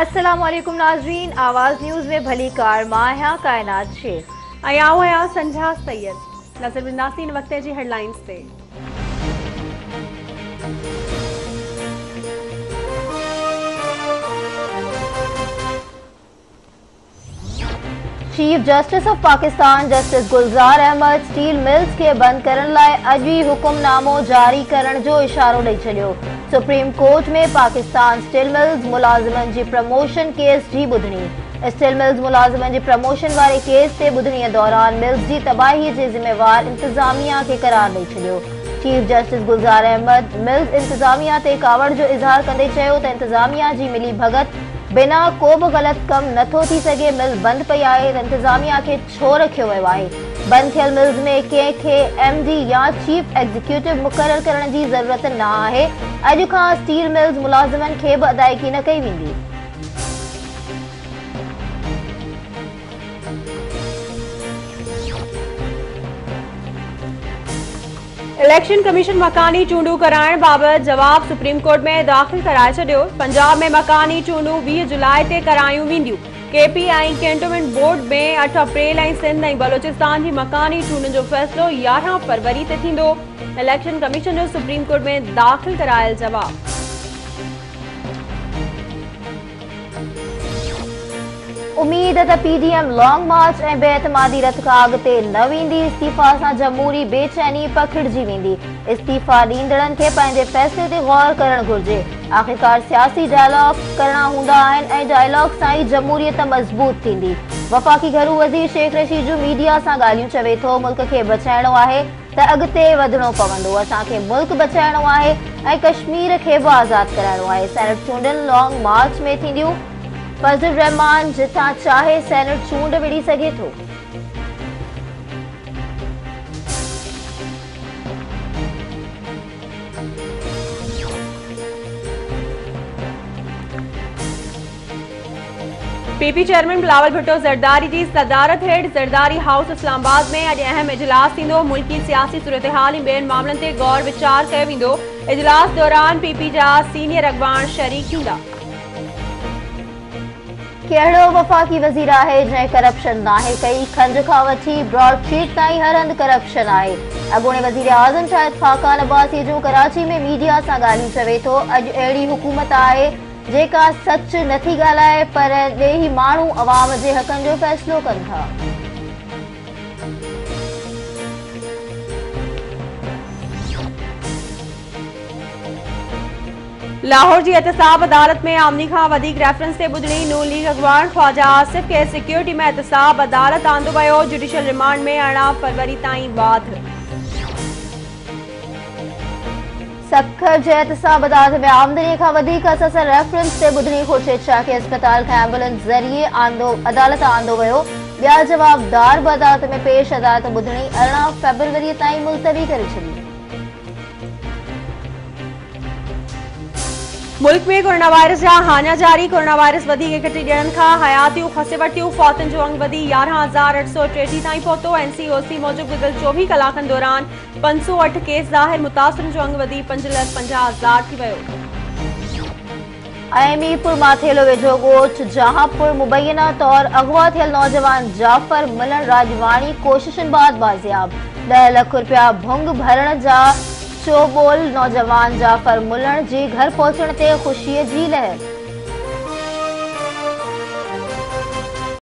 अस्सलामुअलैकुम नाजरीन, आवाज़ न्यूज़ में भली कार मां कायनात शेख आया संझा सैयद नजर विंदासीं इन वक़्त जी हेडलाइंस ते। Chief justice of Pakistan justice Gulzar Ahmed steel mills के बंद करण लाइ अॼु ई हुकुमनामो जारी करण जो इशारो ॾेई छॾियो। सुप्रीम कोर्ट में पाकिस्तान स्टील मिल्स मुलाज़िमनि जी प्रमोशन केस जी ॿुधणी। स्टील मिल्स मुलाज़िमनि जी प्रमोशन वारे केस ते ॿुधणीअ दौरान मिल्स जी तबाही जे ज़िम्मेवार इंतज़ामिया खे करार ॾेई छॾियो। Chief justice Gulzar Ahmed mills इंतज़ामिया ते कावड़ जो इज़हार कंदे चयो त इंतज़ामिया जी मिली भगत बिना को बि ग़लत कम नथो थी सघे। मिल बंद पई आहे त इंतज़ामिया खे छो रखियो वियो आहे। बंद थियल मिल्स में कंहिंखे MD या चीफ एग्जीक्यूटिव मुक़रर करण जी ज़रूरत न आहे। अॼु खां स्टील मिल्स मुलाज़िमनि खे बि अदायगी न कई वेंदी। इलेक्शन कमीशन मकानी चूंडू कराइण बाबति जवाब सुप्रीम कोर्ट में दाख़िल कराए छॾियो। पंजाब में मकानी चूंडू 20 जुलाई ते करायूं वेंदियूं। KP ऐं कैंटोनमेंट बोर्ड में 8 अप्रैल ऐं सिंध ऐं बलोचिस्तान जी मकानी चूंडुनि जो फ़ैसिलो 11 फरवरी ते थींदो। इलेक्शन कमीशन जो सुप्रीम कोर्ट में दाख़िल करायल जवाब। उम्मीद है PDM लॉन्ग मार्च ऐं बेएतमादी रथ खां अॻिते न वेंदी। इस्तीफ़ा सां जमहूरी बेचैनी पखिड़िजी वेंदी। इस्तीफ़ा ॾींदड़नि खे पंहिंजे फ़ैसिले ते गौर करणु घुर्जे। आख़िरकार सियासी डायलॉग करणा हूंदा आहिनि ऐं डायलॉग सां ई जमहूरियत मज़बूत थींदी। वफ़ाक़ी घरू वज़ीर शेख रशीद जूं मीडिया सां ॻाल्हियूं चवे थो। मुल्क खे बचाइणो आहे त अॻिते वधणो पवंदो। असांखे मुल्क बचाइणो आहे ऐं कश्मीर खे बि आज़ादु कराइणो आहे। सेनेट चूंडनि लॉन्ग मार्च में थींदियूं। फज़लुर रहमान जिथां चाहे सेनेट चूंड विढ़ी सघे थो। PP चेयरमैन बिलावल भुट्टो ज़रदारी जी सदारत हेठि ज़रदारी हाउस इस्लामाबाद में अॼु अहम इजलास थींदो। मुल्की सियासी सूरतहाल ऐं ॿियनि मामलनि ते गौर वीचार कयो वेंदो। इजलास दौरान PP जा सीनियर अॻवान शरीक थींदा। कहिड़ो वफ़ाक़ी वज़ीर आहे जंहिं करप्शन नाहे कई। खंज खां वठी ब्रॉडशीट ताईं हर हंधि करप्शन आहे। अॻूणे वज़ीर आज़म शाहिद ख़ाक़ान अब्बासी जूं कराची में मीडिया सां ॻाल्हियूं चवे थो। अॼु अहिड़ी हुकूमत आहे जेका सच नथी ॻाल्हाए पर ॾेही माण्हू अवाम जे हक़नि जो फ़ैसिलो कनि था। लाहौर जी एहतसाब अदालत में आमनी खां वधीक रेफरेंस ते ॿुधणी। नून लीग अॻवान ख्वाजा आसिफ खे सिक्योरिटी में एहतसाब अदालत आंदो वियो। जुडिशियल रिमांड में 18 फरवरी ताईं बाथ। सखर जे एहतसाब अदालत में आमदनी खां वधीक असर रेफरेंस ते ॿुधणी। खुर्शीद शाह खे अस्पताल खां एम्बुलेंस ज़रिए अदालत आंदो वियो। ॿिया जवाबदार बि अदालत में पेश। अदालत ॿुधणी 18 फरवरी ताईं मुलतवी करे छॾी। मुल्क में कोरोना वायरस जा हाञा जारी। कोरोना वायरस वधीक एकठी ॼणनि खां हयातियूं खसे वरितियूं। फौतनि जो अंग वधी 11,833 ताईं पहुतो। NCOC मूजिब गुज़िरियल 24 कलाकनि दौरान 508 केस ज़ाहिर। मुतासिरनि जो अंग वधी 5,50,000 थी वियो। मीरपुर माथेलो वेझो ॻोठ जहांपुर मुबैना तौर अगवा थियल नौजवान जाफर मिलन राजवाणी कोशिशुनि बाद बाज़ियाब। 10 लाख रुपया भुंग भरण जा चोबोल नौजवान जाफर मुलण जी घर पहुचण ते ख़ुशीअ जी लहर।